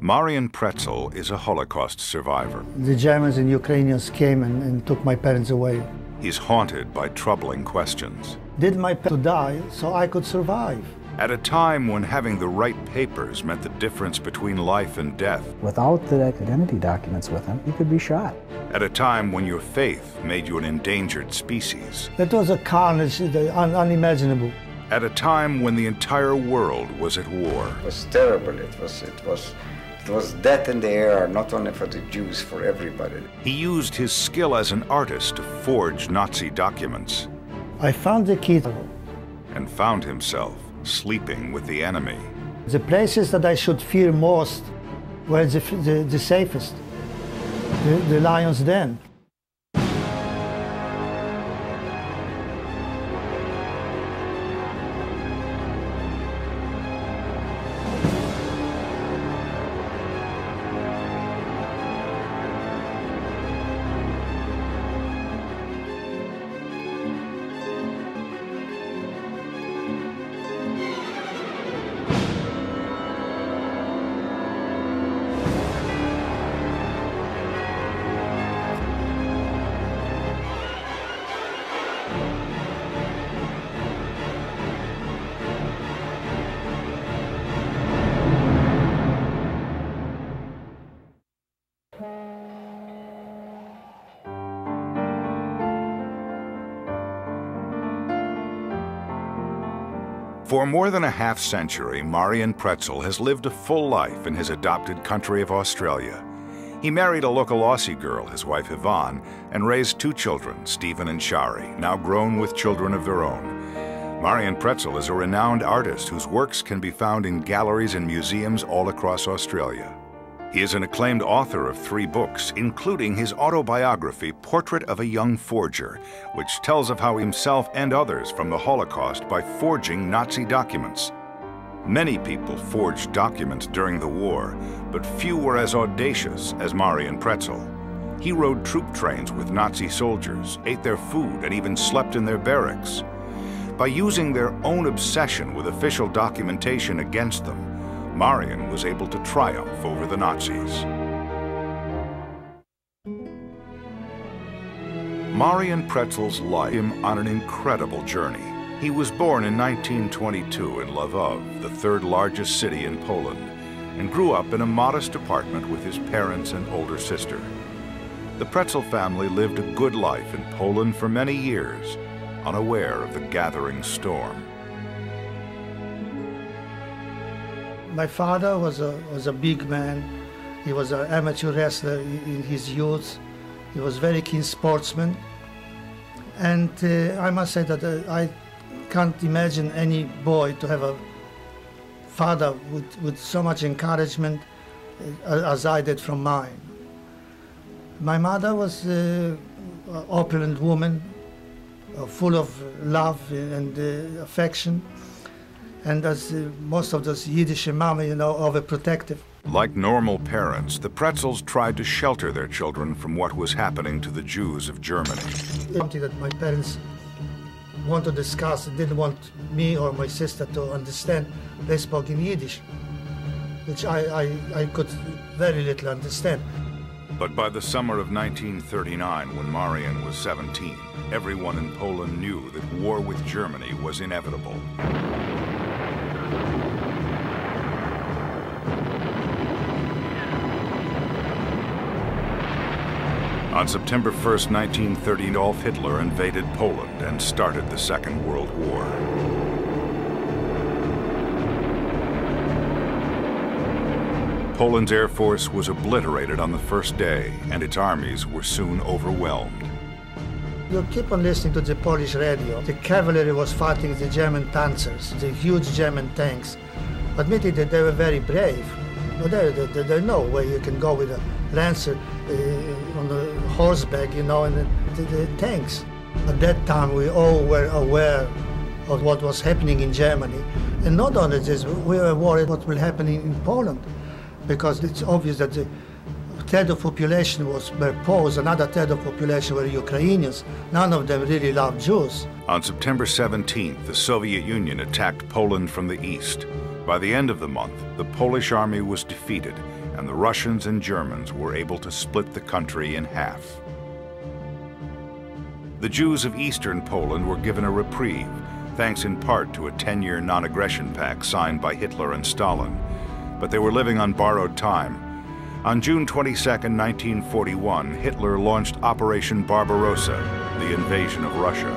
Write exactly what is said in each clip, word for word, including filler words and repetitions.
Marian Pretzel is a Holocaust survivor. The Germans and Ukrainians came and, and took my parents away. He's haunted by troubling questions. Did my parents die so I could survive? At a time when having the right papers meant the difference between life and death. Without the identity documents with him, he could be shot. At a time when your faith made you an endangered species. That was a carnage un unimaginable. At a time when the entire world was at war. It was terrible. It was, it was, it was death in the air, not only for the Jews, for everybody. He used his skill as an artist to forge Nazi documents. I found the key. And found himself sleeping with the enemy. The places that I should fear most were the, the, the safest, the, the lion's den. For more than a half century, Marian Pretzel has lived a full life in his adopted country of Australia. He married a local Aussie girl, his wife Yvonne, and raised two children, Stephen and Shari, now grown with children of their own. Marian Pretzel is a renowned artist whose works can be found in galleries and museums all across Australia. He is an acclaimed author of three books, including his autobiography, Portrait of a Young Forger, which tells of how himself and others from the Holocaust by forging Nazi documents. Many people forged documents during the war, but few were as audacious as Marian Pretzel. He rode troop trains with Nazi soldiers, ate their food, and even slept in their barracks. By using their own obsession with official documentation against them, Marian was able to triumph over the Nazis. Marian Pretzel's life took him on an incredible journey. He was born in nineteen twenty-two in Lwów, the third largest city in Poland, and grew up in a modest apartment with his parents and older sister. The Pretzel family lived a good life in Poland for many years, unaware of the gathering storm. My father was a, was a big man. He was an amateur wrestler in his youth. He was a very keen sportsman. And uh, I must say that uh, I can't imagine any boy to have a father with, with so much encouragement uh, as I did from mine. My mother was uh, an opulent woman, uh, full of love and uh, affection. And as uh, most of those Yiddish mama, you know, overprotective. Like normal parents, the Pretzels tried to shelter their children from what was happening to the Jews of Germany. Something that my parents want to discuss, didn't want me or my sister to understand, they spoke in Yiddish, which I, I, I could very little understand. But by the summer of nineteen thirty-nine, when Marian was seventeen, everyone in Poland knew that war with Germany was inevitable. On September first, nineteen thirty, Adolf Hitler invaded Poland and started the Second World War. Poland's air force was obliterated on the first day, and its armies were soon overwhelmed. You keep on listening to the Polish radio. The cavalry was fighting the German panzers, the huge German tanks. Admitted that they were very brave. But there, there, there's no way you can go with a lancer uh, on a horseback, you know, and the, the, the tanks. At that time, we all were aware of what was happening in Germany. And not only this, we were worried what will happen in, in Poland, because it's obvious that the third of population was were Poles, another third of population were Ukrainians. None of them really loved Jews. On September seventeenth, the Soviet Union attacked Poland from the east. By the end of the month, the Polish army was defeated, and the Russians and Germans were able to split the country in half. The Jews of eastern Poland were given a reprieve, thanks in part to a ten-year non-aggression pact signed by Hitler and Stalin, but they were living on borrowed time. On June twenty-second, nineteen forty-one, Hitler launched Operation Barbarossa, the invasion of Russia.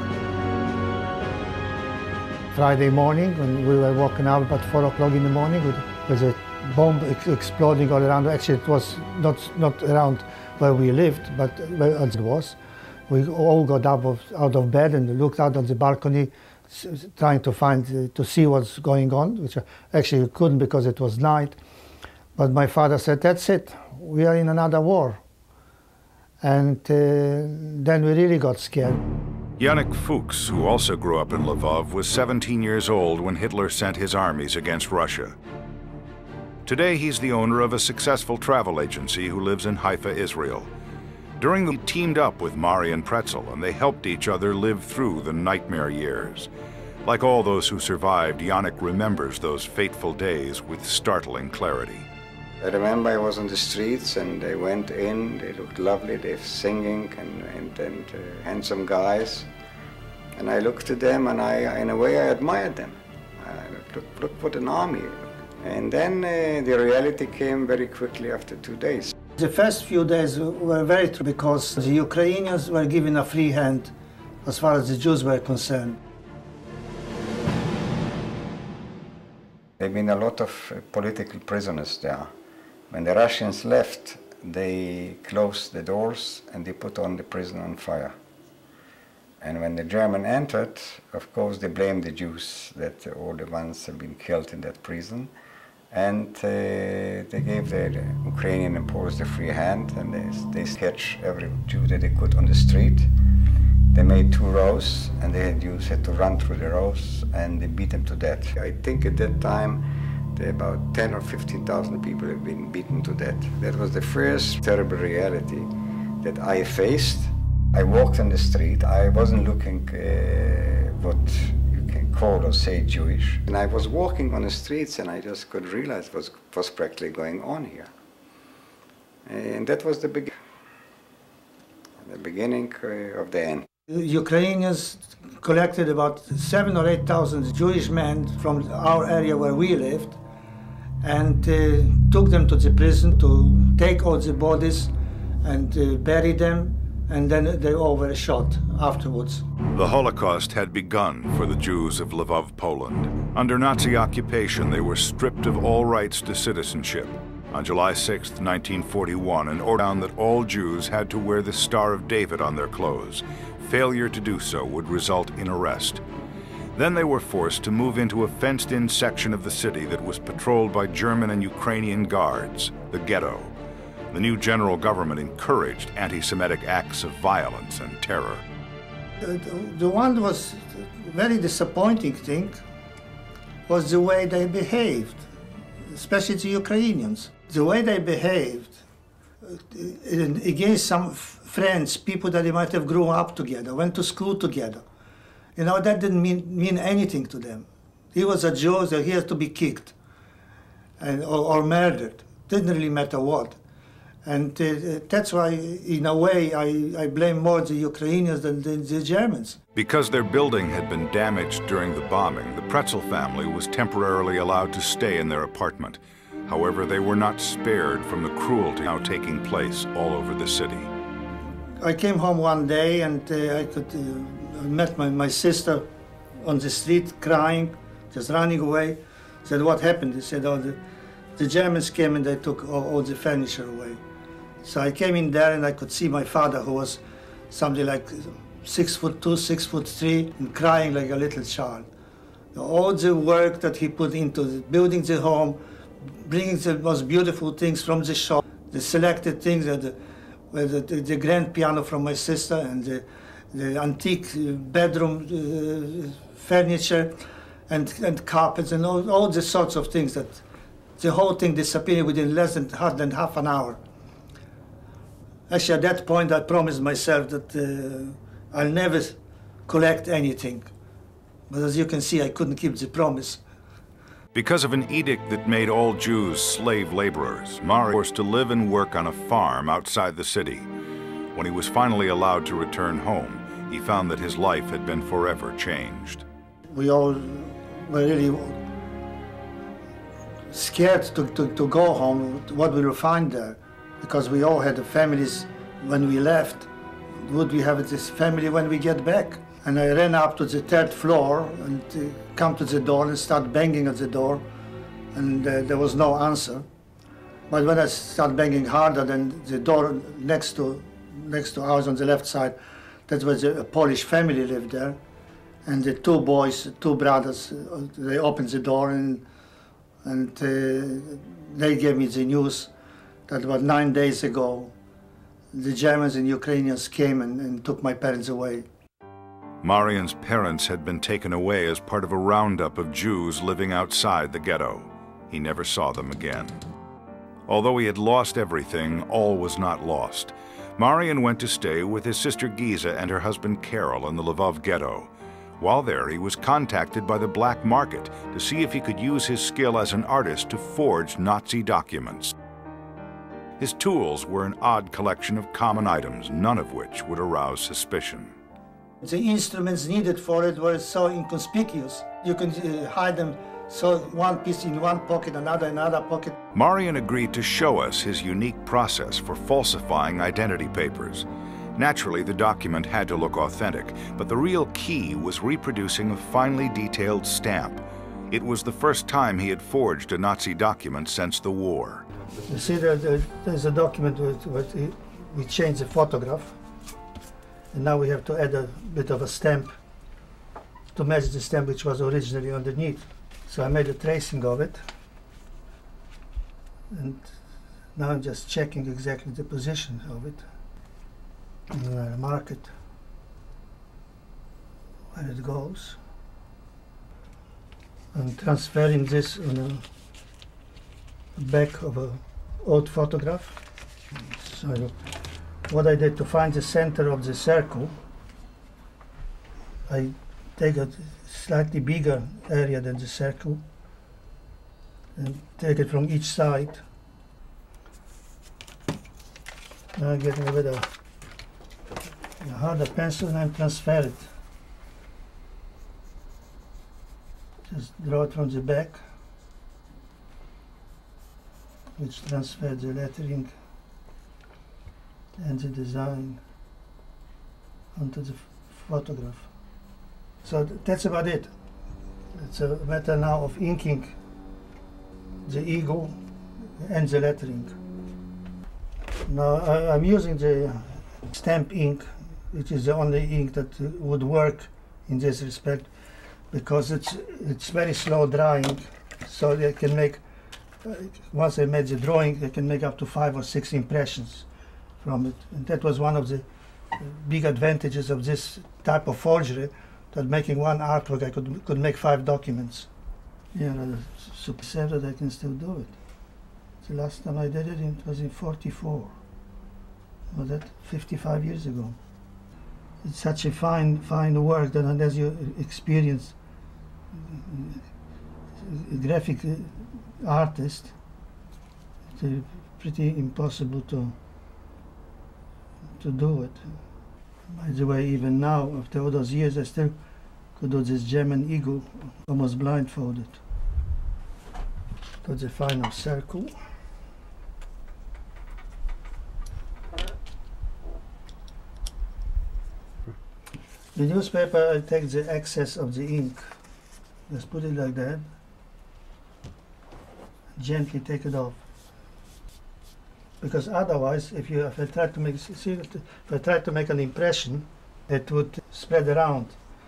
Friday morning, when we were walking out about four o'clock in the morning, there was a bomb ex exploding all around. Actually, it was not, not around where we lived, but where else it was. We all got up of, out of bed and looked out on the balcony, trying to find, uh, to see what's going on, which actually we couldn't because it was night. But my father said, that's it, we are in another war. And uh, then we really got scared. Janek Fuchs, who also grew up in Lvov, was seventeen years old when Hitler sent his armies against Russia. Today, he's the owner of a successful travel agency who lives in Haifa, Israel. During the, he teamed up with Marian Pretzel, and they helped each other live through the nightmare years. Like all those who survived, Janek remembers those fateful days with startling clarity. I remember I was on the streets and they went in, they looked lovely, they were singing and, and, and uh, handsome guys. And I looked at them and I, in a way, I admired them. I looked, look, look what an army. And then uh, the reality came very quickly after two days. The first few days were very true because the Ukrainians were given a free hand as far as the Jews were concerned. There have been a lot of uh, political prisoners there. When the Russians left, they closed the doors and they put on the prison on fire. And when the German entered, of course, they blamed the Jews that all the ones have been killed in that prison. And uh, they gave the, the Ukrainian and Poles the free hand, and they, they catch every Jew that they could on the street. They made two rows, and the Jews had to run through the rows, and they beat them to death. I think at that time, about ten or fifteen thousand people have been beaten to death. That was the first terrible reality that I faced. I walked on the street. I wasn't looking uh, what you can call or say Jewish. And I was walking on the streets and I just could realize what was practically going on here. And that was the, be the beginning uh, of the end. Ukrainians collected about seven or eight thousand Jewish men from our area where we lived, and uh, took them to the prison to take all the bodies and uh, bury them, and then they all were shot afterwards. The Holocaust had begun for the Jews of Lvov, Poland. Under Nazi occupation, they were stripped of all rights to citizenship. On July sixth, nineteen forty-one, an order found that all Jews had to wear the Star of David on their clothes. Failure to do so would result in arrest. Then they were forced to move into a fenced-in section of the city that was patrolled by German and Ukrainian guards, the ghetto. The new general government encouraged anti-Semitic acts of violence and terror. The, the one that was very disappointing thing was the way they behaved, especially the Ukrainians. The way they behaved against some friends, people that they might have grown up together, went to school together. You know, that didn't mean, mean anything to them. He was a Jew, so he has to be kicked and, or, or murdered. Didn't really matter what. And uh, that's why, in a way, I, I blame more the Ukrainians than the, the Germans. Because their building had been damaged during the bombing, the Pretzel family was temporarily allowed to stay in their apartment. However, they were not spared from the cruelty now taking place all over the city. I came home one day and uh, I could uh, I met my, my sister on the street crying, just running away. Said, what happened? He said, oh, the, the Germans came and they took all, all the furniture away. So I came in there and I could see my father, who was something like six foot two, six foot three, and crying like a little child. All the work that he put into building the home, bringing the most beautiful things from the shop, the selected things, that the, the, the, the grand piano from my sister and the, the antique bedroom uh, furniture and, and carpets and all, all the sorts of things, that the whole thing disappeared within less than, than half an hour. Actually, at that point, I promised myself that uh, I'll never collect anything. But as you can see, I couldn't keep the promise. Because of an edict that made all Jews slave laborers, Marian was forced to live and work on a farm outside the city. When he was finally allowed to return home, he found that his life had been forever changed. We all were really scared to, to, to go home, what we will find there, because we all had families when we left. Would we have this family when we get back? And I ran up to the third floor and uh, come to the door and start banging at the door, and uh, there was no answer. But when I started banging harder, then the door next to next to ours on the left side, that was a, a Polish family lived there, and the two boys, two brothers, uh, they opened the door and and uh, they gave me the news that about nine days ago, the Germans and Ukrainians came and, and took my parents away. Marian's parents had been taken away as part of a roundup of Jews living outside the ghetto. He never saw them again. Although he had lost everything, all was not lost. Marian went to stay with his sister Giza and her husband Carol in the Lvov ghetto. While there, he was contacted by the black market to see if he could use his skill as an artist to forge Nazi documents. His tools were an odd collection of common items, none of which would arouse suspicion. The instruments needed for it were so inconspicuous. You can uh, hide them, so one piece in one pocket, another in another pocket. Marian agreed to show us his unique process for falsifying identity papers. Naturally, the document had to look authentic, but the real key was reproducing a finely detailed stamp. It was the first time he had forged a Nazi document since the war. You see, there, there, there's a document with, with we changed the photograph, and now we have to add a bit of a stamp to match the stamp which was originally underneath. So I made a tracing of it, and now I'm just checking exactly the position of it. And then I mark it where it goes. I'm transferring this on a back of an old photograph. So what I did to find the center of the circle, I take a slightly bigger area than the circle and take it from each side. Now I'm getting a bit of a harder pencil and I transfer it. Just draw it from the back, which transfers the lettering and the design onto the photograph. So th that's about it. It's a matter now of inking the eagle and the lettering. Now I, I'm using the stamp ink, which is the only ink that uh, would work in this respect, because it's it's very slow drying, so they can make, uh, once I made the drawing, they can make up to five or six impressions from it. And that was one of the big advantages of this type of forgery, that making one artwork I could could make five documents. Yeah, so sad that I can still do it. The last time I did it, it was in forty-four. Was that fifty-five years ago? It's such a fine, fine work that unless you experience a graphic artist, it's pretty impossible to to do it. By the way, even now, after all those years, I still could do this German eagle almost blindfolded. To the final circle. The newspaper, I take the excess of the ink. Just put it like that. Gently take it off. Because otherwise, if you if I try to make see if I try to make an impression, it would spread around.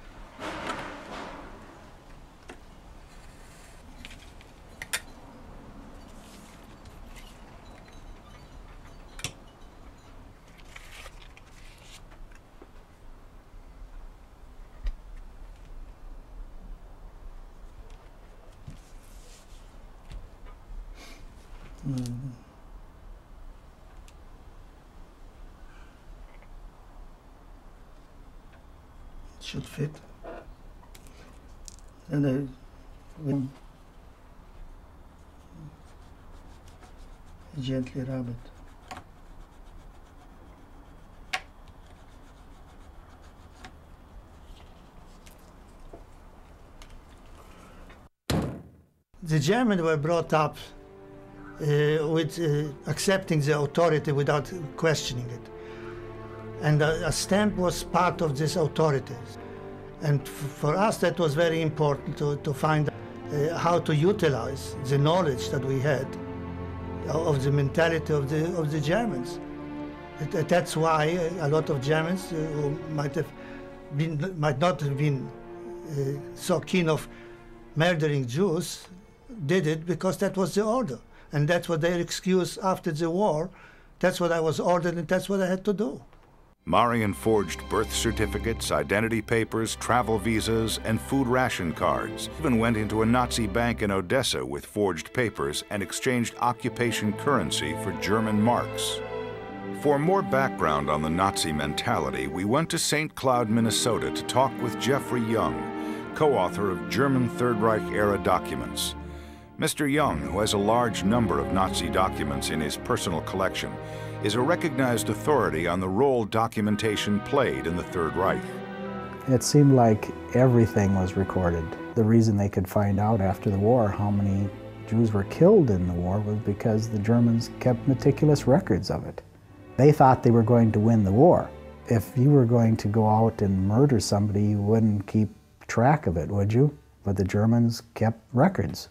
Mm-hmm. Should fit. And I will Gently rub it. The Germans were brought up uh, with uh, accepting the authority without questioning it. And a, a stamp was part of this authority. And for us that was very important to, to find uh, how to utilize the knowledge that we had of the mentality of the, of the Germans. It, that's why a lot of Germans uh, who might, have been, might not have been uh, so keen of murdering Jews did it because that was the order. And that's what their excuse after the war. That's what I was ordered and that's what I had to do. Marian forged birth certificates, identity papers, travel visas, and food ration cards. Even went into a Nazi bank in Odessa with forged papers and exchanged occupation currency for German marks. For more background on the Nazi mentality, we went to Saint Cloud, Minnesota to talk with Jeffrey Young, co-author of German Third Reich-era documents. Mister Young, who has a large number of Nazi documents in his personal collection, is a recognized authority on the role documentation played in the Third Reich. It seemed like everything was recorded. The reason they could find out after the war how many Jews were killed in the war was because the Germans kept meticulous records of it. They thought they were going to win the war. If you were going to go out and murder somebody, you wouldn't keep track of it, would you? But the Germans kept records.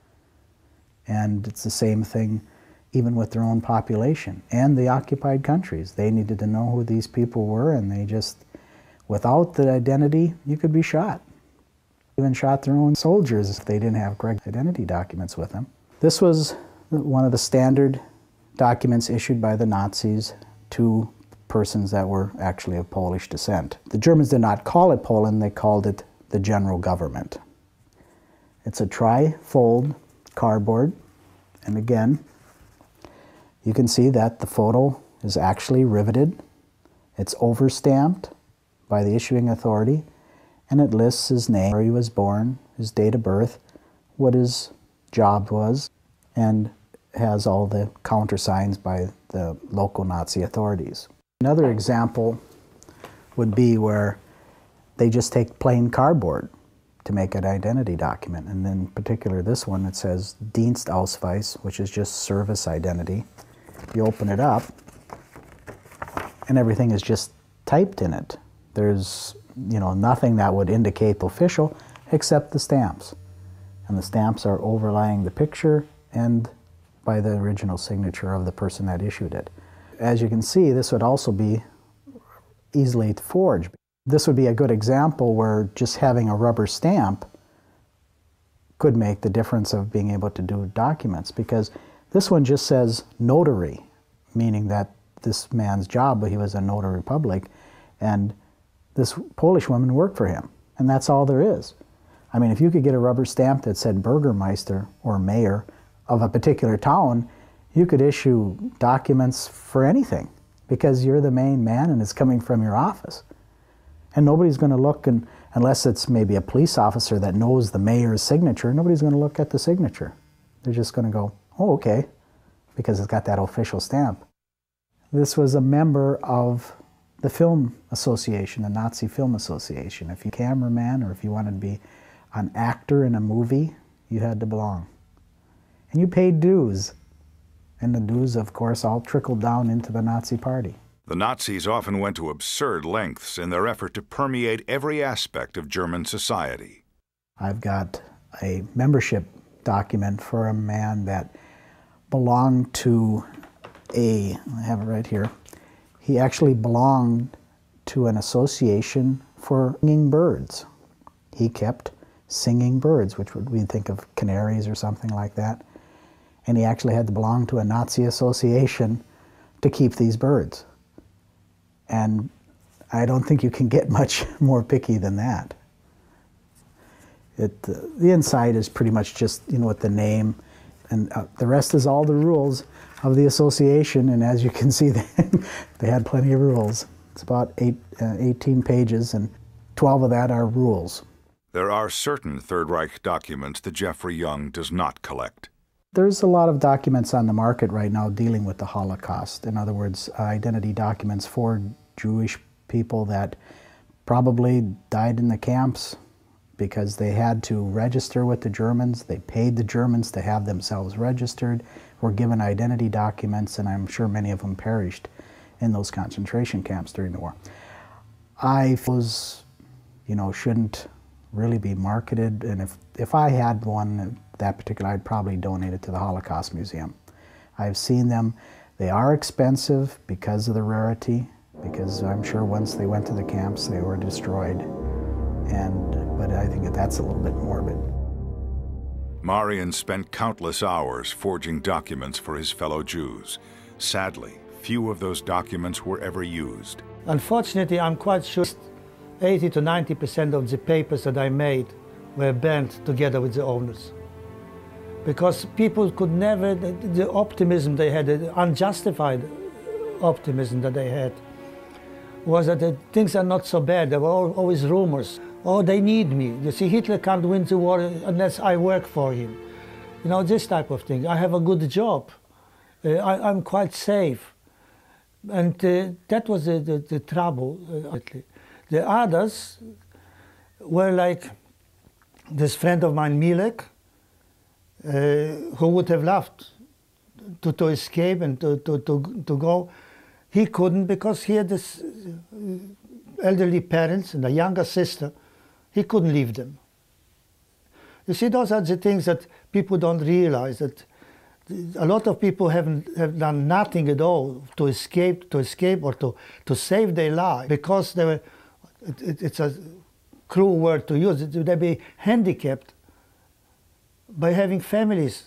And it's the same thing even with their own population and the occupied countries. They needed to know who these people were, and they just, without the identity, you could be shot. Even shot their own soldiers if they didn't have correct identity documents with them. This was one of the standard documents issued by the Nazis to persons that were actually of Polish descent. The Germans did not call it Poland, they called it the general government. It's a tri-fold cardboard, and again, you can see that the photo is actually riveted. It's overstamped by the issuing authority, and it lists his name, where he was born, his date of birth, what his job was, and has all the countersigns by the local Nazi authorities. Another example would be where they just take plain cardboard to make an identity document. And in particular, this one, it says Dienstausweis, which is just service identity. You open it up, and everything is just typed in it. There's, you know, nothing that would indicate official except the stamps. And the stamps are overlying the picture and by the original signature of the person that issued it. As you can see, this would also be easily forged. This would be a good example where just having a rubber stamp could make the difference of being able to do documents, because this one just says notary, meaning that this man's job, he was a notary public, and this Polish woman worked for him, and that's all there is. I mean, if you could get a rubber stamp that said Bürgermeister or mayor of a particular town, you could issue documents for anything, because you're the main man and it's coming from your office. And nobody's going to look, and, unless it's maybe a police officer that knows the mayor's signature, nobody's going to look at the signature. They're just going to go, oh, okay, because it's got that official stamp. This was a member of the Film Association, the Nazi Film Association. If you're a cameraman or if you wanted to be an actor in a movie, you had to belong. And you paid dues. And the dues, of course, all trickled down into the Nazi Party. The Nazis often went to absurd lengths in their effort to permeate every aspect of German society. I've got a membership document for a man that belonged to a, I have it right here, he actually belonged to an association for singing birds. He kept singing birds, which would, we'd think of canaries or something like that. And he actually had to belong to a Nazi association to keep these birds. And I don't think you can get much more picky than that. It, uh, the inside is pretty much just, you know, with the name, and uh, the rest is all the rules of the association, and as you can see, they, they had plenty of rules. It's about eight, uh, eighteen pages, and twelve of that are rules. There are certain Third Reich documents that Jeffrey Young does not collect. There's a lot of documents on the market right now dealing with the Holocaust. In other words, identity documents for Jewish people that probably died in the camps because they had to register with the Germans. They paid the Germans to have themselves registered, were given identity documents, and I'm sure many of them perished in those concentration camps during the war. I was, you know, shouldn't really be marketed, and if, if I had one, that particular, I'd probably donate it to the Holocaust Museum. I've seen them. They are expensive because of the rarity, because I'm sure once they went to the camps, they were destroyed. And, but I think that's a little bit morbid. Marian spent countless hours forging documents for his fellow Jews. Sadly, few of those documents were ever used. Unfortunately, I'm quite sure eighty to ninety percent of the papers that I made were burned together with the owners. Because people could never, the, the optimism they had, the unjustified optimism that they had, was that the things are not so bad. There were always rumors. Oh, they need me. You see, Hitler can't win the war unless I work for him. You know, this type of thing. I have a good job. Uh, I, I'm quite safe. And uh, that was the, the, the trouble. Uh, the others were like this friend of mine, Milek, uh, who would have loved to, to escape and to, to, to, to go. He couldn't because he had this elderly parents and a younger sister. He couldn't leave them. You see, those are the things that people don't realize, that a lot of people haven't have done nothing at all to escape, to escape or to, to save their life because they were, it, it, it's a cruel word to use, they'd be handicapped by having families.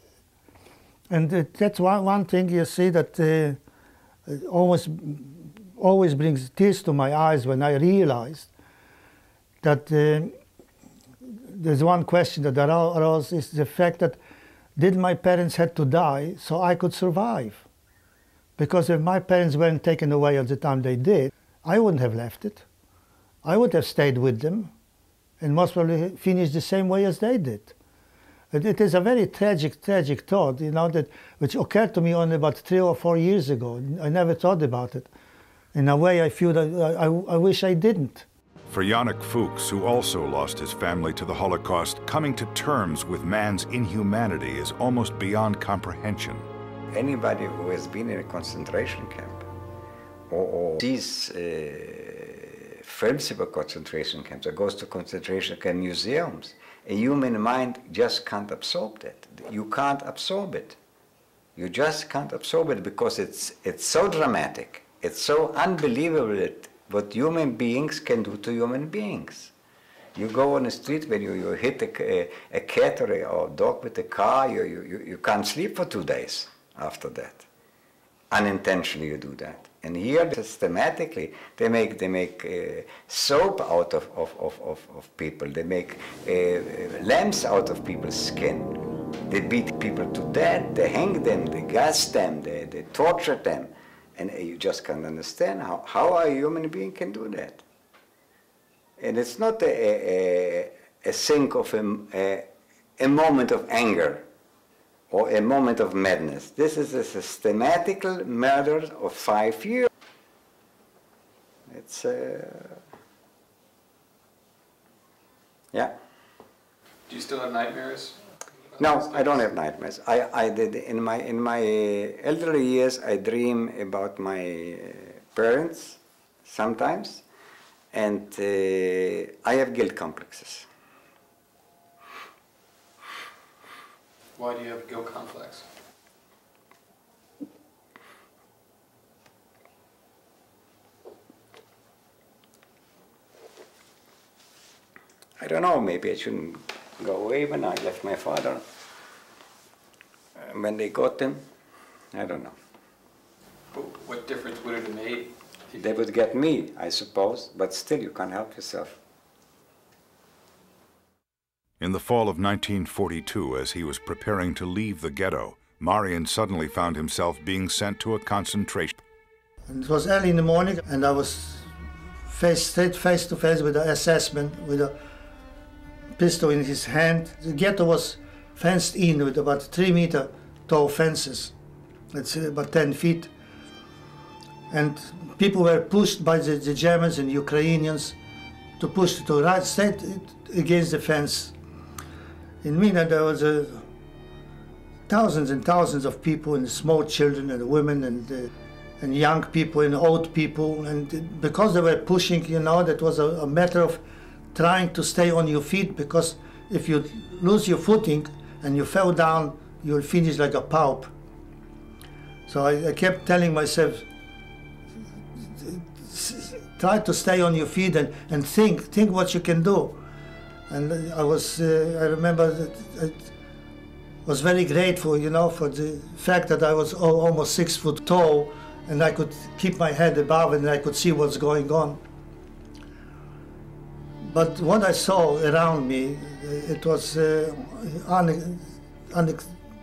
And it, that's one, one thing you see that uh, almost always brings tears to my eyes when I realized that uh, there's one question that arose is the fact that did my parents had to die so I could survive? Because if my parents weren't taken away at the time they did, I wouldn't have left it. I would have stayed with them and most probably finished the same way as they did. It, it is a very tragic, tragic thought, you know, that which occurred to me only about three or four years ago. I never thought about it. In a way, I feel that I, I, I wish I didn't. For Janek Fuchs, who also lost his family to the Holocaust, coming to terms with man's inhumanity is almost beyond comprehension. Anybody who has been in a concentration camp or, or sees uh, films about concentration camps or goes to concentration camp museums, a human mind just can't absorb that. You can't absorb it. You just can't absorb it because it's, it's so dramatic. It's so unbelievable that what human beings can do to human beings. You go on the street, when you, you hit a, a, a cat or a, or a dog with a car, you, you, you can't sleep for two days after that. Unintentionally you do that. And here, systematically, they make, they make uh, soap out of, of, of, of, of people. They make uh, lamps out of people's skin. They beat people to death, they hang them, they gas them, they, they torture them. And you just can't understand how, how a human being can do that. And it's not a, a, a thing of a, a, a moment of anger or a moment of madness. This is a systematical murder of five years. It's, uh, yeah. Do you still have nightmares? No, I don't have nightmares. I, I did in my in my elderly years. I dream about my parents sometimes, and uh, I have guilt complexes. Why do you have guilt complex? I don't know. Maybe I shouldn't go away when I left my father. When they got him, I don't know. But what difference would it have made? They would get me, I suppose, but still you can't help yourself. In the fall of nineteen forty-two, as he was preparing to leave the ghetto, Marian suddenly found himself being sent to a concentration. And it was early in the morning, and I was face, straight face to face with the assessment, with a pistol in his hand. The ghetto was fenced in with about three meter tall fences. It's about ten feet. And people were pushed by the, the Germans and Ukrainians to push to right straight against the fence. In Mina there was a thousands and thousands of people, and small children and women and, uh, and young people and old people. And because they were pushing, you know, that was a, a matter of trying to stay on your feet, because if you lose your footing and you fell down, you'll finish like a pulp. So I, I kept telling myself, try to stay on your feet and, and think, think what you can do. And I was, uh, I remember that I was very grateful, you know, for the fact that I was almost six foot tall and I could keep my head above and I could see what's going on. But what I saw around me, it was uh, un, un,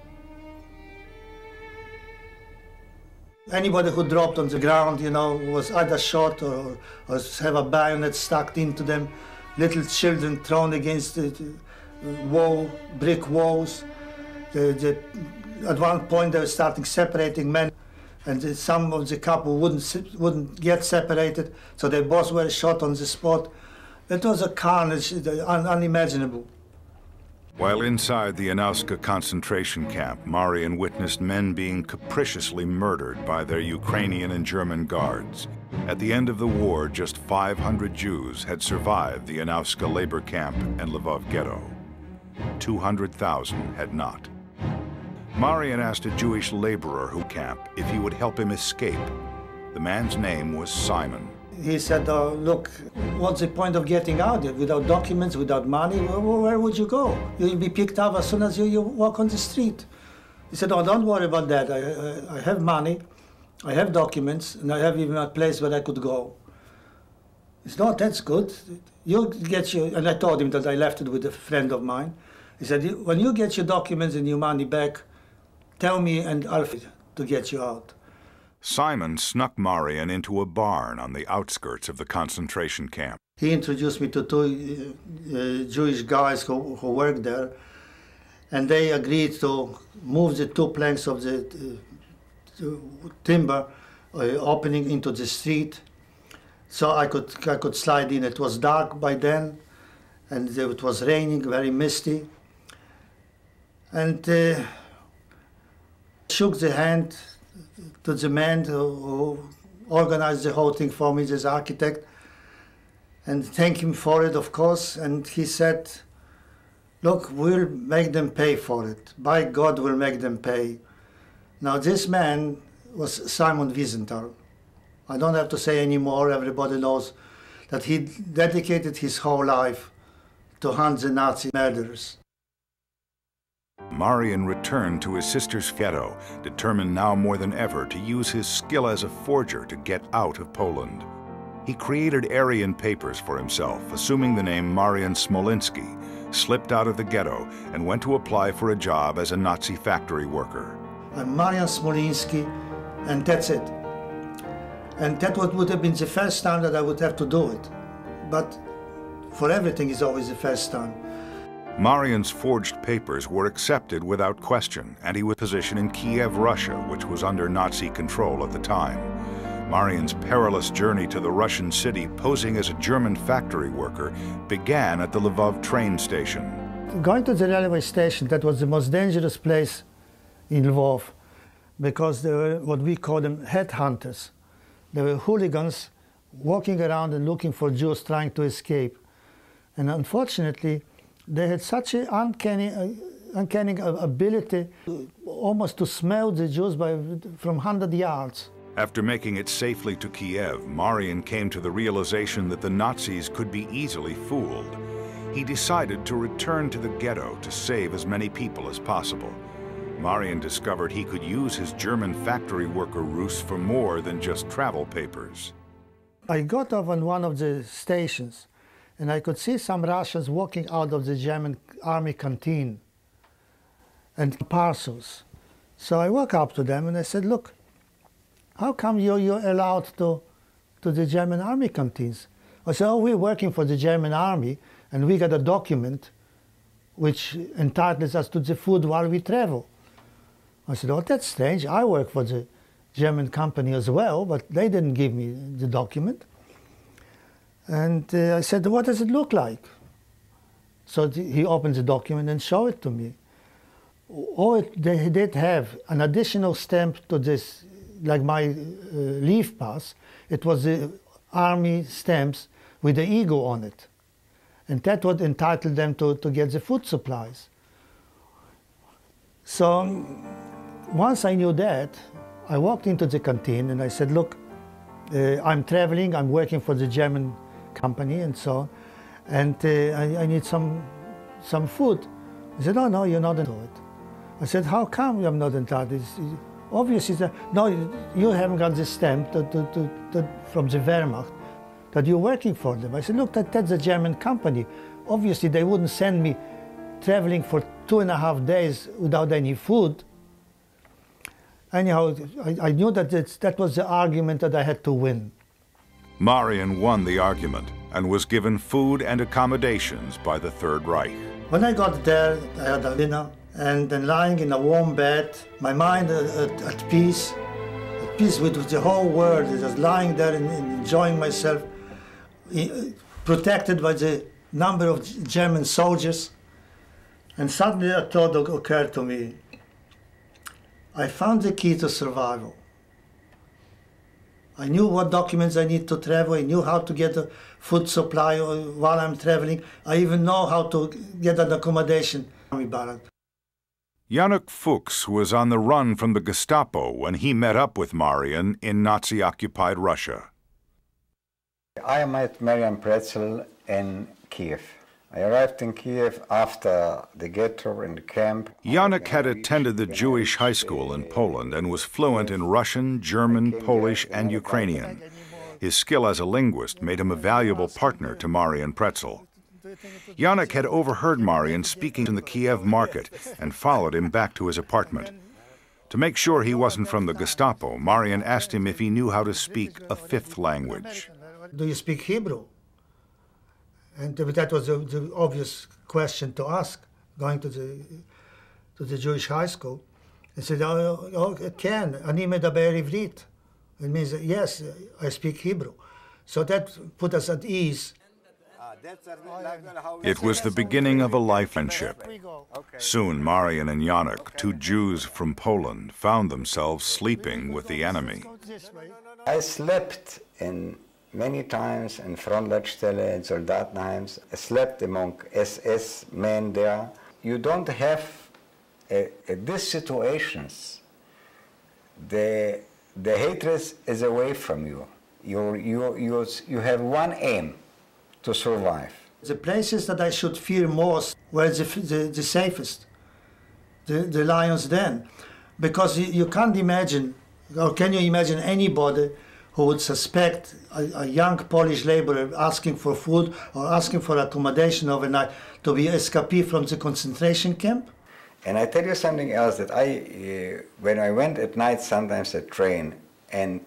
anybody who dropped on the ground, you know, was either shot or, or have a bayonet stuck into them. Little children thrown against the wall, brick walls. The, the, at one point they were starting separating men, and the, some of the couple wouldn't, wouldn't get separated, so they both were shot on the spot. It was a carnage un, unimaginable. While inside the Janowska concentration camp, Marian witnessed men being capriciously murdered by their Ukrainian and German guards. At the end of the war, just five hundred Jews had survived the Janowska labor camp and Lvov ghetto. two hundred thousand had not. Marian asked a Jewish laborer who camped if he would help him escape. The man's name was Simon. He said, oh, look, what's the point of getting out there? Without documents, without money, where, where would you go? You'll be picked up as soon as you, you walk on the street. He said, oh, don't worry about that. I, I, I have money, I have documents, and I have even a place where I could go. He said, oh, that's good. You'll get your, and I told him that I left it with a friend of mine. He said, when you get your documents and your money back, tell me and I'll to get you out. Simon snuck Marian into a barn on the outskirts of the concentration camp. He introduced me to two uh, Jewish guys who, who worked there, and they agreed to move the two planks of the uh, timber uh, opening into the street, so I could, I could slide in. It was dark by then, and it was raining, very misty. And uh, shook the hand to the man who, who organized the whole thing for me, this architect, and thank him for it, of course. And he said, look, we'll make them pay for it. By God, we'll make them pay. Now, this man was Simon Wiesenthal. I don't have to say any more. Everybody knows that he dedicated his whole life to hunt the Nazi murderers. Marian returned to his sister's ghetto, determined now more than ever to use his skill as a forger to get out of Poland. He created Aryan papers for himself, assuming the name Marian Smolinski, slipped out of the ghetto, and went to apply for a job as a Nazi factory worker. I'm Marian Smolinski, and that's it. And that would have been the first time that I would have to do it. But for everything is always the first time. Marian's forged papers were accepted without question, and he was positioned in Kiev, Russia, which was under Nazi control at the time. Marian's perilous journey to the Russian city, posing as a German factory worker, began at the Lvov train station. Going to the railway station, that was the most dangerous place in Lvov, because they were what we call them headhunters. They were hooligans walking around and looking for Jews trying to escape. And unfortunately, they had such an uncanny, uh, uncanny ability almost to smell the Jews by, from one hundred yards. After making it safely to Kiev, Marian came to the realization that the Nazis could be easily fooled. He decided to return to the ghetto to save as many people as possible. Marian discovered he could use his German factory worker ruse for more than just travel papers. I got off on one of the stations, and I could see some Russians walking out of the German army canteen and parcels. So I walked up to them and I said, look, how come you're, you're allowed to, to the German army canteens? I said, oh, we're working for the German army and we got a document which entitles us to the food while we travel. I said, oh, that's strange. I work for the German company as well, but they didn't give me the document. And uh, I said, what does it look like? So th he opened the document and showed it to me. Oh, it, they did have an additional stamp to this, like my uh, leave pass. It was the army stamps with the eagle on it. And that would entitle them to, to get the food supplies. So once I knew that, I walked into the canteen and I said, look, uh, I'm traveling, I'm working for the German company and so on, and uh, I, I need some, some food. He said, oh, no, you're not entitled to it. I said, how come I'm not entitled? It's, it's, obviously, that, no, you haven't got this stamp to, to, to, to, from the Wehrmacht that you're working for them. I said, look, that, that's a German company. Obviously, they wouldn't send me traveling for two and a half days without any food. Anyhow, I, I knew that it's, that was the argument that I had to win. Marian won the argument and was given food and accommodations by the Third Reich. When I got there, I had a dinner, and then lying in a warm bed, my mind at, at, at peace, at peace with, with the whole world, just lying there and, and enjoying myself, protected by the number of German soldiers. And suddenly a thought occurred to me. I found the key to survival. I knew what documents I need to travel. I knew how to get a food supply while I'm traveling. I even know how to get an accommodation. Janek Fuchs was on the run from the Gestapo when he met up with Marian in Nazi-occupied Russia. I met Marian Pretzel in Kiev. I arrived in Kiev after the ghetto in the camp. Janek had attended the Jewish high school in Poland and was fluent in Russian, German, Polish, and Ukrainian. His skill as a linguist made him a valuable partner to Marian Pretzel. Janek had overheard Marian speaking in the Kiev market and followed him back to his apartment. To make sure he wasn't from the Gestapo, Marian asked him if he knew how to speak a fifth language. Do you speak Hebrew? And that was the, the obvious question to ask, going to the, to the Jewish high school. I said, oh, oh I can, אני מדבר עברית. It means, yes, I speak Hebrew. So that put us at ease. It was the beginning of a life friendship. Soon, Marian and Janek, two Jews from Poland, found themselves sleeping with the enemy. I slept in many times in Frontleitstelle and Soldatenheims. I slept among S S men there. You don't have uh, uh, these situations. The, the hatred is away from you. You, you, you. You have one aim, to survive. The places that I should fear most were the, the, the safest, the, the Lions Den. Because you, you can't imagine, or can you imagine anybody who would suspect a, a young Polish laborer asking for food or asking for accommodation overnight to be escapee from the concentration camp? And I tell you something else, that I, uh, when I went at night sometimes at train, and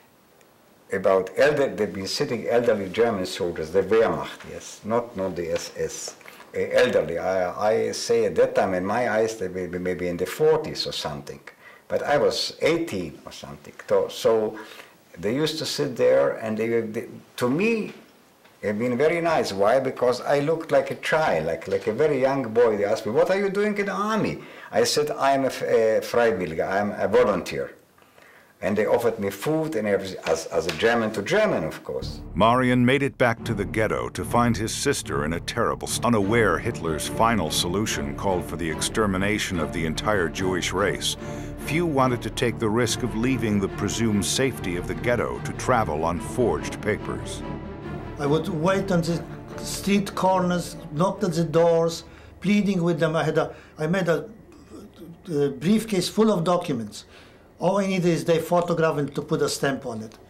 about elder, they've been sitting elderly German soldiers, the Wehrmacht, yes, not, not the S S, uh, elderly. I, I say at that time, in my eyes, they may be maybe in the forties or something, but I was eighteen or something. So, so they used to sit there, and they, they to me, have been very nice. Why? Because I looked like a child, like, like a very young boy. They asked me, what are you doing in the army? I said, I'm a, a Freiwilliger, I'm a volunteer. And they offered me food and everything, as, as a German to German, of course. Marian made it back to the ghetto to find his sister in a terrible state. Unaware Hitler's final solution called for the extermination of the entire Jewish race, few wanted to take the risk of leaving the presumed safety of the ghetto to travel on forged papers. I would wait on the street corners, knock at the doors, pleading with them. I had a, I made a, a briefcase full of documents. All I needed is their photograph and to put a stamp on it.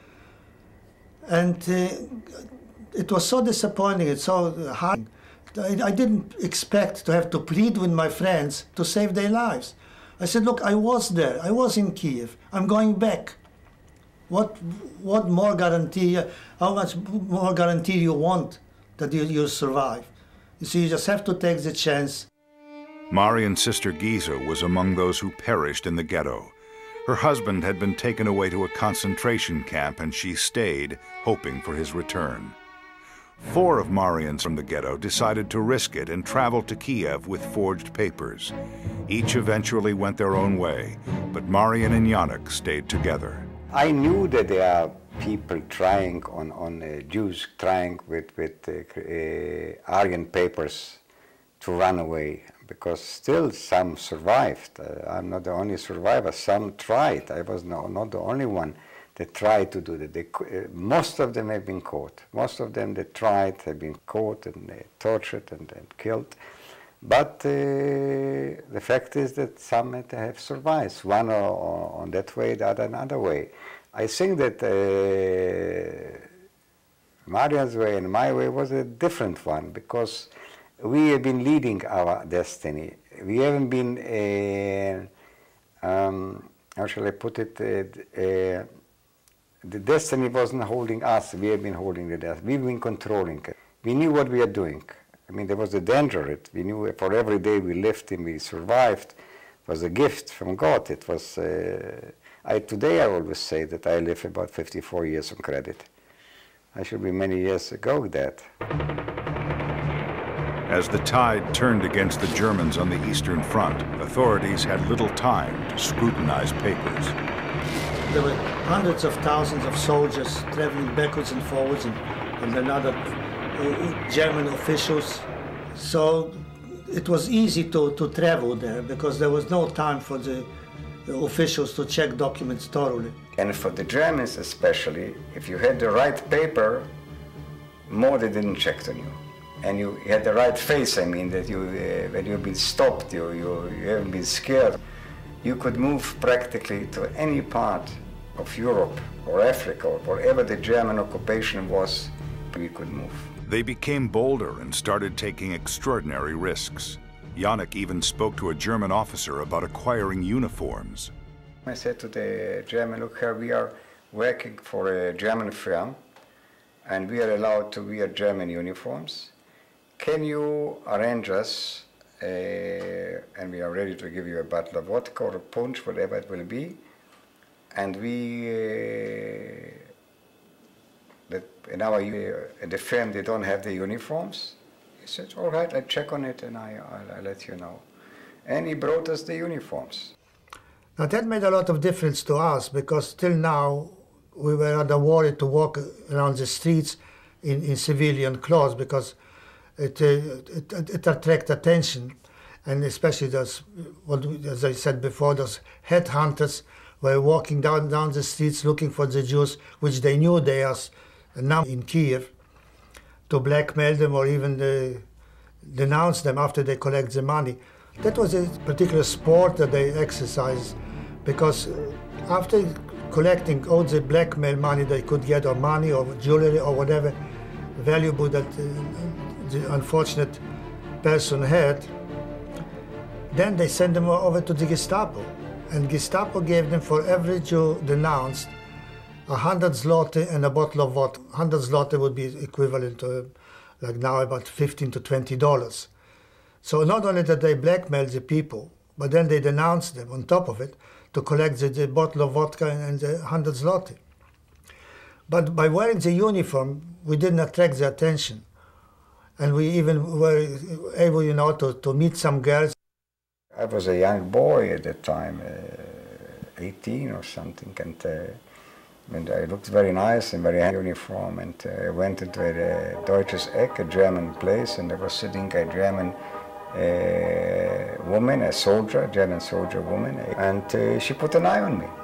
And uh, it was so disappointing, it's so hard. I, I didn't expect to have to plead with my friends to save their lives. I said, look, I was there, I was in Kiev, I'm going back. What, what more guarantee, how much more guarantee you want that you, you'll survive? You see, you just have to take the chance. Marian's sister Giza was among those who perished in the ghetto. Her husband had been taken away to a concentration camp, and she stayed, hoping for his return. Four of Marians from the ghetto decided to risk it and traveled to Kiev with forged papers. Each eventually went their own way, but Marian and Janek stayed together. I knew that there are people trying on, on uh, Jews trying with, with uh, uh, Aryan papers to run away, because still some survived. Uh, I'm not the only survivor. Some tried. I was no, not the only one that tried to do that. They, uh, most of them have been caught. Most of them that tried have been caught and uh, tortured and, and killed. But uh, the fact is that some have survived. One on that way, the other another way. I think that uh, Marian's way and my way was a different one, because we have been leading our destiny. We haven't been, uh, um, how shall I put it, uh, uh, the destiny wasn't holding us, we have been holding the destiny. We've been controlling it. We knew what we are doing. I mean, there was a danger. It, we knew for every day we lived and we survived was a gift from God. It was, uh, I, today I always say that I live about fifty-four years on credit. I should be many years ago that. As the tide turned against the Germans on the Eastern Front, authorities had little time to scrutinize papers. There were hundreds of thousands of soldiers traveling backwards and forwards, and, and another uh, German officials. So it was easy to, to travel there, because there was no time for the, the officials to check documents thoroughly. And for the Germans especially, if you had the right paper, more they didn't check on you. And you had the right face, I mean, that you, uh, when you've been stopped, you, you, you haven't been scared. You could move practically to any part of Europe or Africa or wherever the German occupation was, we could move. They became bolder and started taking extraordinary risks. Janek even spoke to a German officer about acquiring uniforms. I said to the German, look here, we are working for a German firm and we are allowed to wear German uniforms. Can you arrange us, uh, and we are ready to give you a bottle of vodka or a punch, whatever it will be, and we, uh, that in our, uh, the firm, they don't have the uniforms. He said, all right, I'll check on it and I, I'll, I'll let you know. And he brought us the uniforms. Now that made a lot of difference to us, because till now we were under worry to walk around the streets in, in civilian clothes, because it, uh, it, it, it attracts attention, and especially those, what, as I said before, those headhunters were walking down, down the streets looking for the Jews, which they knew they are now in Kiev, to blackmail them or even uh, denounce them after they collect the money. That was a particular sport that they exercised, because after collecting all the blackmail money they could get, or money or jewelry or whatever valuable that uh, the unfortunate person had, then they sent them over to the Gestapo. And Gestapo gave them, for every Jew denounced, a hundred zloty and a bottle of vodka. Hundred zloty would be equivalent to, like now, about fifteen to twenty dollars. So not only did they blackmail the people, but then they denounced them on top of it to collect the, the bottle of vodka and the hundred zloty. But by wearing the uniform, we didn't attract the attention. And we even were able, you know, to, to meet some girls. I was a young boy at that time, uh, eighteen or something, and, uh, and I looked very nice in very uniform, and I uh, went into a, a Deutsches Eck, a German place, and there was sitting a German uh, woman, a soldier, a German soldier woman, and uh, she put an eye on me.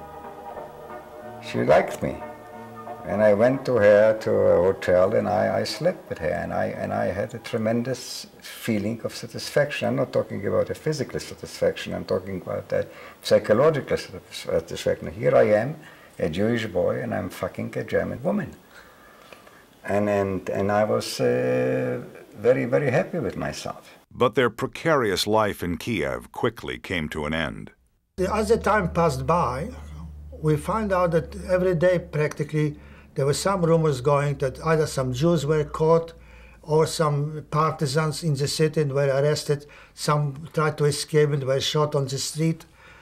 She liked me. And I went to her to a hotel, and I, I slept with her, and I, and I had a tremendous feeling of satisfaction. I'm not talking about a physical satisfaction, I'm talking about that psychological satisfaction. Here I am, a Jewish boy, and I'm fucking a German woman. And, and, and I was uh, very, very happy with myself. But their precarious life in Kiev quickly came to an end. As the time passed by, we found out that every day practically there were some rumors going that either some Jews were caught or some partisans in the city and were arrested. Some tried to escape and were shot on the street.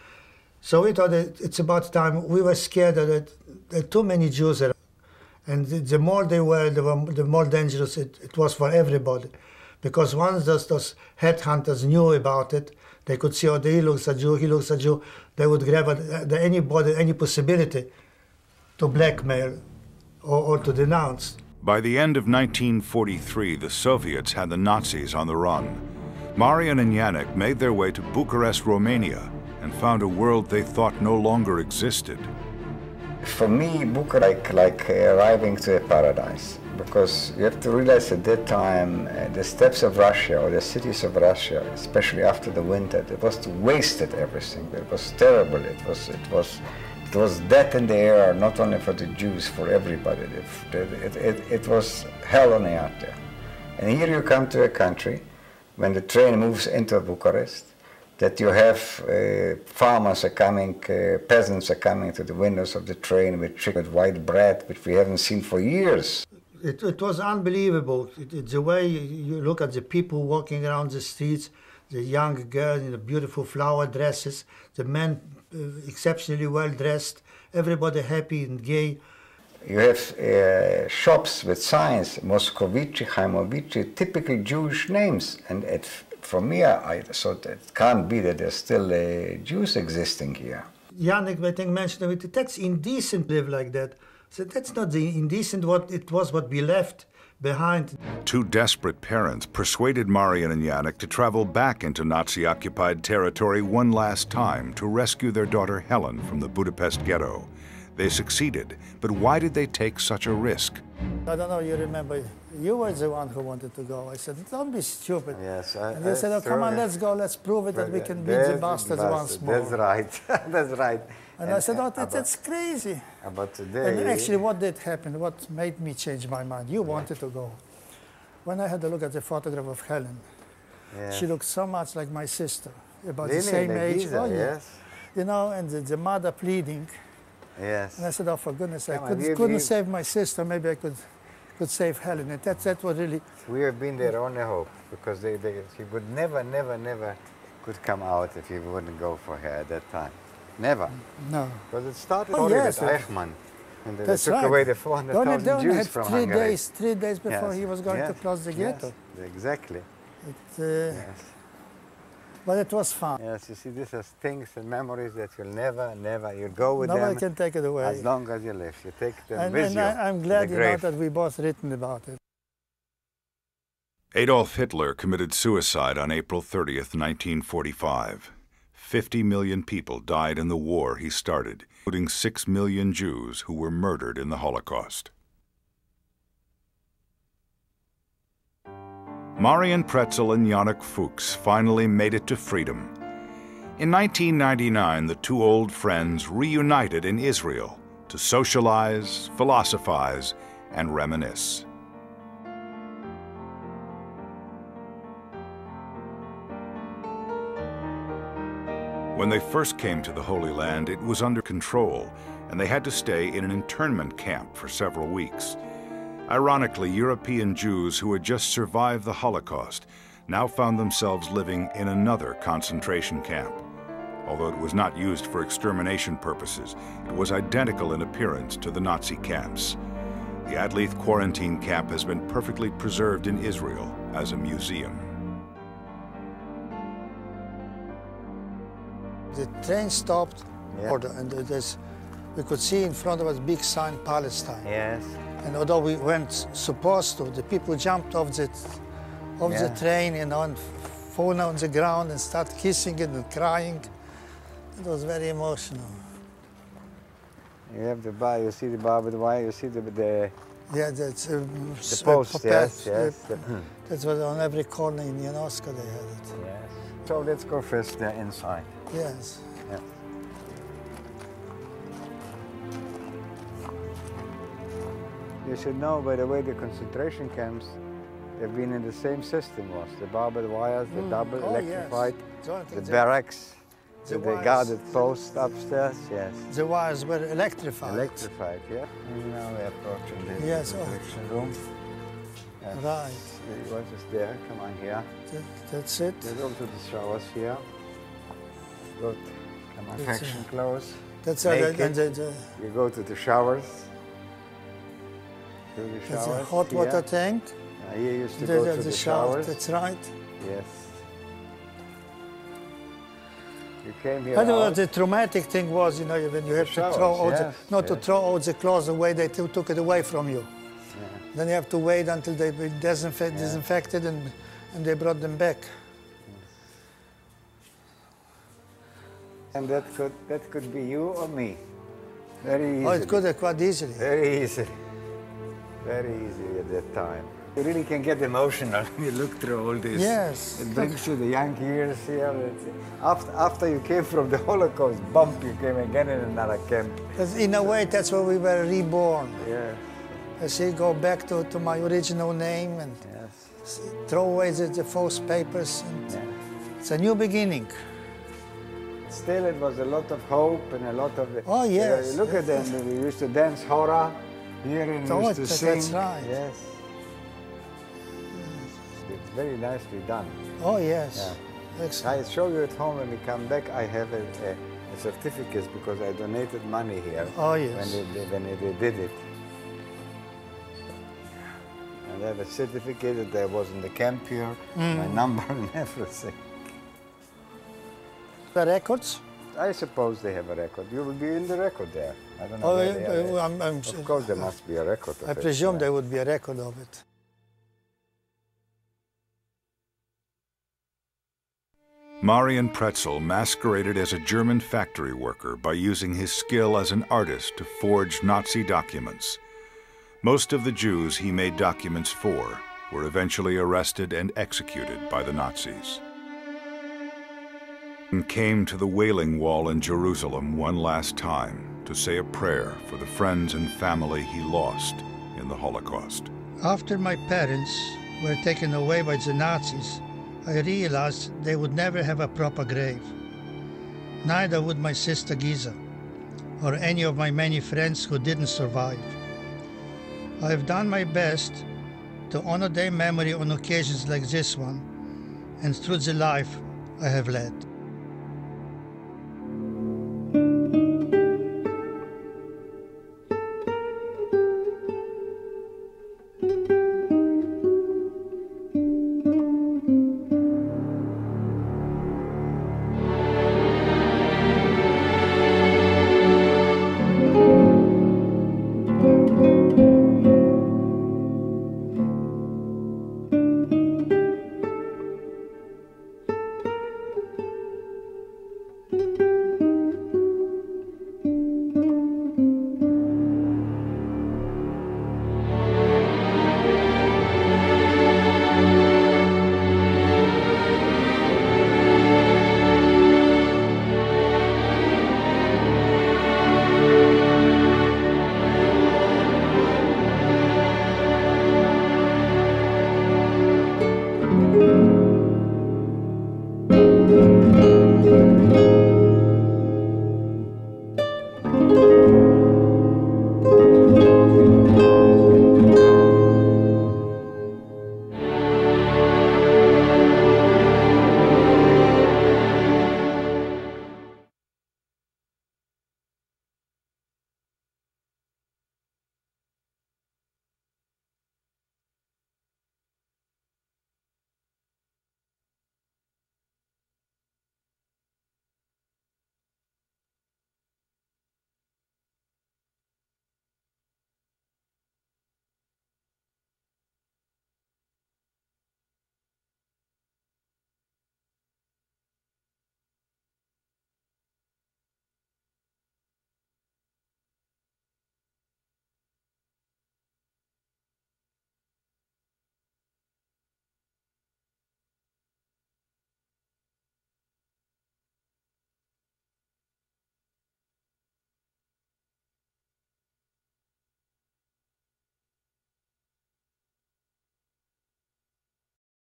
So we thought that it's about time. We were scared that there are too many Jews there. And the more they were, the more, the more dangerous it, it was for everybody. Because once those, those headhunters knew about it, they could see, oh, he looks a Jew, he looks a Jew, they would grab at anybody, any possibility to blackmail or, or to denounce. By the end of nineteen forty-three, the Soviets had the Nazis on the run. Marian and Janek made their way to Bucharest, Romania, and found a world they thought no longer existed. For me, Bucharest like, like arriving to a paradise, because you have to realize at that time, uh, the steppes of Russia, or the cities of Russia, especially after the winter, it was wasted everything. It was terrible. It was, it was, it was death in the air, not only for the Jews, for everybody. It, it, it, it was hell on earth there. And here you come to a country, when the train moves into Bucharest, that you have uh, farmers are coming, uh, peasants are coming to the windows of the train with chicken, with white bread, which we haven't seen for years. It, it was unbelievable. It, it, the way you look at the people walking around the streets, the young girls in the beautiful flower dresses, the men uh, exceptionally well dressed, everybody happy and gay. You have uh, shops with signs, Moscovici, Chaimovici, typical Jewish names. And it, for me, I thought it can't be that there's still uh, Jews existing here. Janek, I think, mentioned it. That's indecent to live like that. So that's not the indecent what it was what we left behind. Two desperate parents persuaded Marian and Janek to travel back into Nazi-occupied territory one last time to rescue their daughter Helen from the Budapest ghetto. They succeeded, but why did they take such a risk? I don't know, you remember, you were the one who wanted to go. I said, don't be stupid. Yes, I, and you said, oh, come on, let's go, let's prove it that we can beat the bastards once more. That's right, that's right. And, and I said, oh, that, that's crazy. But today... And actually, what did happen, what made me change my mind? You wanted to go. When I had a look at the photograph of Helen, yeah. She looked so much like my sister, about really? the same like age. Giza, oh, yeah. Yes. You know, and the, the mother pleading. Yes. And I said, oh, for goodness sake, I could, couldn't, couldn't save my sister, maybe I could, could save Helen. And that, that was really... We have been their only hope, because they, they, he would never, never, never could come out if he wouldn't go for her at that time. Never. No. Because it started oh, only yes, with Eichmann. And they, that's they took right. away the four hundred thousand Jews had from three Hungary. Days, three days before yes. he was going yes. to close the ghetto. Yes. Exactly. It, uh, yes. But it was fun. Yes, you see, these are things and memories that you'll never, never, you'll go with Nobody them. can take it away. As long as you live, you take them and, with and you. I, I'm glad you know grave. that we both written about it. Adolf Hitler committed suicide on April thirtieth, nineteen forty-five. fifty million people died in the war he started, including six million Jews who were murdered in the Holocaust. Marian Pretzel and Janek Fuchs finally made it to freedom. In nineteen ninety-nine, the two old friends reunited in Israel to socialize, philosophize, and reminisce. When they first came to the Holy Land, it was under control, and they had to stay in an internment camp for several weeks. Ironically, European Jews who had just survived the Holocaust now found themselves living in another concentration camp. Although it was not used for extermination purposes, it was identical in appearance to the Nazi camps. The Adleith quarantine camp has been perfectly preserved in Israel as a museum. The train stopped, yeah. and there's, we could see in front of us big sign, Palestine. Yes. And although we weren't supposed to, the people jumped off the, off yeah. the train, you know, and fall on the ground and start kissing it and crying. It was very emotional. You have the bar, you see the barbed wire, you see the... the yeah, that's... Uh, the post, uh, yes, uh, yes. The, that was on every corner in Yonoska they had it. Yes. So let's go first there inside. Yes. Yeah. You should know, by the way, the concentration camps, they've been in the same system was. The barbed wires, the mm. double oh, electrified, yes. the the, barracks, the, the the guarded posts upstairs, yes. The wires were electrified. Electrified, yeah. And now we're approaching the yes, protection oh. room. Yes. Right. He was just there. Come on here. That, that's it. You go to the showers here. Good. Come on, That's faction a- clothes. That's uh, the, Naked. the, the, You go to the showers. To the that's a showers. hot here. water tank. Uh, here you used to The, go the, to the the, shower. showers. That's right. Yes. You came here I don't know out. what the traumatic thing was, you know, when you have to showers, throw all yes, the, not to yes. throw all the clothes away, they t took it away from you. Yeah. Then you have to wait until they be disinfect, Yeah. disinfected and, and they brought them back. And that could that could be you or me. Very easy. Oh, it could have quite easily. Very easy. Very easy at that time. You really can get emotional when you look through all this. Yes. It brings you the young years here. After, after you came from the Holocaust, bump, you came again in another camp. But in a way, that's where we were reborn. Yes. I see, go back to, to my original name and Yes. throw away the, the false papers. And Yeah. it's a new beginning. Still, it was a lot of hope and a lot of... Oh, yes. Uh, look at them. We used to dance hora here and Oh, we used to that- sing. that's right. Yes. It's very nicely done. Oh, yes. Yeah. Excellent. I show you at home when we come back. I have a, a, a certificate because I donated money here. Oh, yes. When they, they- when they did it. And I have a certificate that I was in the camp here, Mm. my number and everything. The records? I suppose they have a record. You will be in the record there. I don't know Oh, where they are. uh, I'm, I'm, Of course, there must be a record of I it, presume yeah. there would be a record of it. Marian Pretzel masqueraded as a German factory worker by using his skill as an artist to forge Nazi documents. Most of the Jews he made documents for were eventually arrested and executed by the Nazis. And came to the Wailing Wall in Jerusalem one last time to say a prayer for the friends and family he lost in the Holocaust. After my parents were taken away by the Nazis, I realized they would never have a proper grave. Neither would my sister Giza, or any of my many friends who didn't survive. I have done my best to honor their memory on occasions like this one, and through the life I have led.